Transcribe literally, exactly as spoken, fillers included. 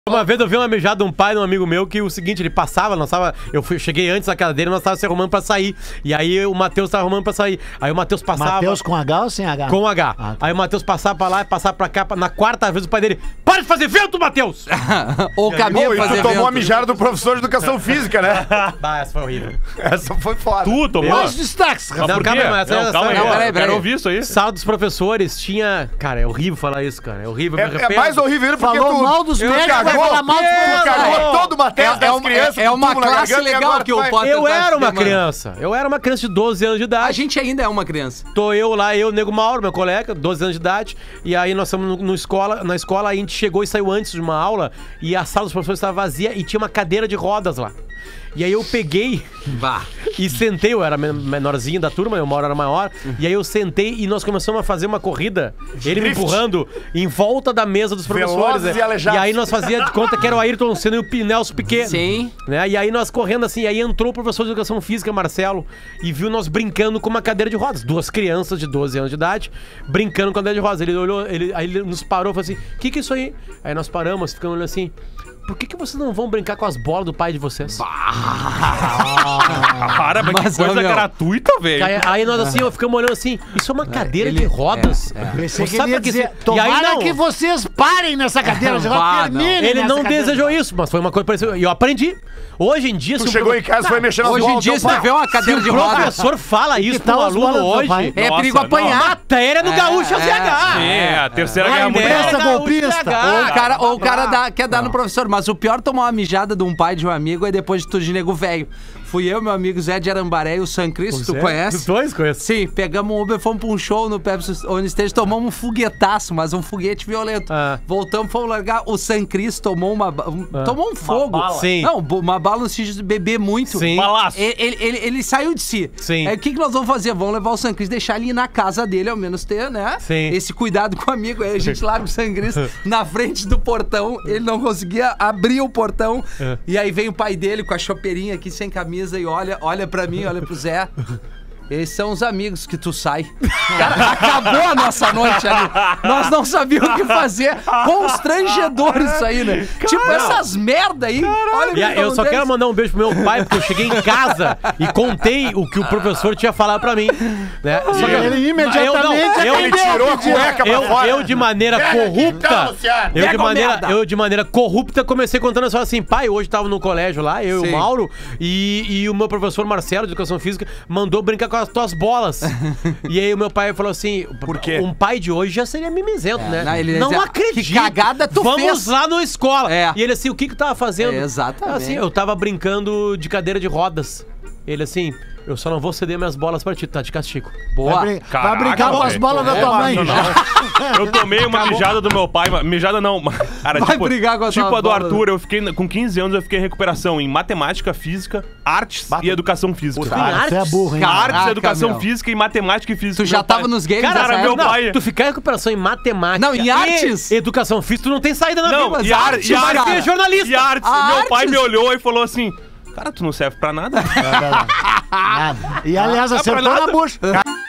Uma vez eu vi uma mijada de um pai de um amigo meu que o seguinte, ele passava, nós tava, eu fui, cheguei antes da casa dele, nós tava se arrumando pra sair. E aí o Matheus tava arrumando pra sair. Aí o Matheus passava... Matheus com H ou sem H? Com H. Ah, tá. Aí o Matheus passava pra lá e passava pra cá. Na quarta vez o pai dele, para de fazer vento, Matheus! Ou o caminho fazer vento. Tu tomou a mijada do professor de educação física, né? Ah, essa foi horrível. Essa foi foda. Tu tomou? Mais destaques, Mas Não, por calma quê? aí, mas essa- Não, calma aí, essa- eu peraí, peraí. quero ouvir isso aí. Sala dos professores tinha... Cara, é horrível falar isso, cara. É horrível. eu me É, é arrependo. mais horrível ainda porque Falou tu... mal dos tu médicos, vai cagou, falar mal dos tu professores. cagou todo o Matheus É, das é uma, crianças. é, é uma com tubo na classe garganta, e legal agora que o vai. Potter Eu tá era uma semana. criança. Eu era uma criança de doze anos de idade. A gente ainda é uma criança. Tô eu lá, eu, Nego Mauro, meu colega, doze anos de idade. E aí nós estamos no, no escola, na escola, aí a gente chegou e saiu antes de uma aula. E a sala dos professores estava vazia e tinha uma cadeira de rodas lá. E aí eu peguei Vá. e sentei, eu era men- menorzinho da turma, eu Mauro era maior. E aí eu sentei e nós começamos a fazer uma corrida, ele me Drift. empurrando em volta da mesa dos professores. Velozes né? e aleijados. E aí nós fazia de conta que era o Ayrton Senna e o P- Nelson Piquet. Sim. Né? E aí nós correndo assim, aí entrou o professor de educação física, Marcelo, e viu nós brincando com uma cadeira de rodas. Duas crianças de doze anos de idade, brincando com a cadeira de rodas. Ele olhou, ele, aí ele nos parou e falou assim: o que que é isso aí? Aí nós paramos, ficamos olhando assim: por que que vocês não vão brincar com as bolas do pai de vocês? Para, mas, Mas, que coisa ô, meu. gratuita, velho. Aí, aí nós assim, ó, ficamos olhando assim, isso é uma cadeira ele- de rodas. é, é. Pensei que Sabe ele ia pra que dizer, se- tomara E aí não. que vocês parem nessa cadeira de rodas, Vá, não. terminem Ele nessa não cadeira. desejou isso, mas foi uma coisa parecida. E eu aprendi. Hoje em dia... Tu se o chegou pro- em casa e foi mexendo nas Hoje em bolas dia, do se teu tu pai. vê uma Se cadeira o de rodas, professor fala isso pro tal as bolas aluno do hoje... pai? é Nossa, perigo não. apanhar. Matéria no É, Gaúcho é, Z H. É, a terceira Ai, guerra né? mundial. Essa Gaúcho golpista. Z H. Ou o cara, ou o cara dá, quer dar no professor, mas o pior tomar uma mijada de um pai de um amigo é depois de tu de nego velho. Fui eu, meu amigo Zé de Arambaré e o San Cristo, tu Os conhece? dois conheço. Sim, pegamos um Uber, fomos pra um show no Pepsi On Stage, tomamos um foguetaço, mas um foguete violento. Ah. Voltamos, fomos largar, o San Cristo tomou uma... ba- um- Ah. Tomou um fogo. bala? Sim. Não, bo- uma bala no sentido de beber muito. Sim. Balaço. Ele, ele, ele, ele saiu de si. Sim. Aí o que, que nós vamos fazer? Vamos levar o San Cristo, deixar ele ir na casa dele, ao menos ter, né? Sim. Esse cuidado com o amigo. Aí a gente larga o San Cristo na frente do portão, ele não conseguia abrir o portão. É. E aí vem o pai dele com a chopeirinha aqui sem camisa e olha, olha pra mim, olha pro Zé. Esses são os amigos que tu sai. Cara, acabou a nossa noite ali. Nós não sabíamos o que fazer. Constrangedor isso aí, né? Tipo, essas merda aí. Olha o E que a- eu só acontece. quero mandar um beijo pro meu pai, porque eu cheguei em casa e contei o que o professor tinha falado pra mim. Né? Só que eu- Ele imediatamente eu não, eu, Ele tirou a cueca pra eu, fora. eu de maneira corrupta, Luciano. eu de, Pega o maneira, merda. eu de maneira corrupta comecei contando só assim, pai, hoje tava no colégio lá, eu e Sim. o Mauro, e, e o meu professor Marcelo, de Educação Física, mandou brincar com as tuas bolas. E aí o meu pai falou assim, Por quê? um pai de hoje já seria mimizento, né? não, ele ia não dizer, acredito. que cagada tu Vamos fez. lá na escola. É. E ele assim, o que que tu tava fazendo? É, exatamente. Assim, eu tava brincando de cadeira de rodas. Ele assim, eu só não vou ceder minhas bolas pra ti, tá de castigo. Boa. Vai, brin- vai Caraca, brincar com as velho. bolas da É, tua mãe. não, não. Eu tomei uma mijada do meu pai, mas- mijada não, cara, Vai tipo, brigar com a tipo tua a do bola. Arthur, eu fiquei com quinze anos, eu fiquei em recuperação em matemática, física, artes e educação física. Puta, Tem Você é burro, hein? Cara, Artes, Caraca, educação meu. física e matemática e física. Tu já Meu pai- tava nos games Cara, nessa meu época? pai- tu ficar em recuperação em matemática Não, em e artes? educação física, tu não tem saída na Não, vida. e, ar, artes, e artes, cara. é jornalista. E artes, A meu pai artes? me olhou e falou assim, cara, tu não serve pra nada. Nada. E aliás, Dá pra acertou nada. na bucha.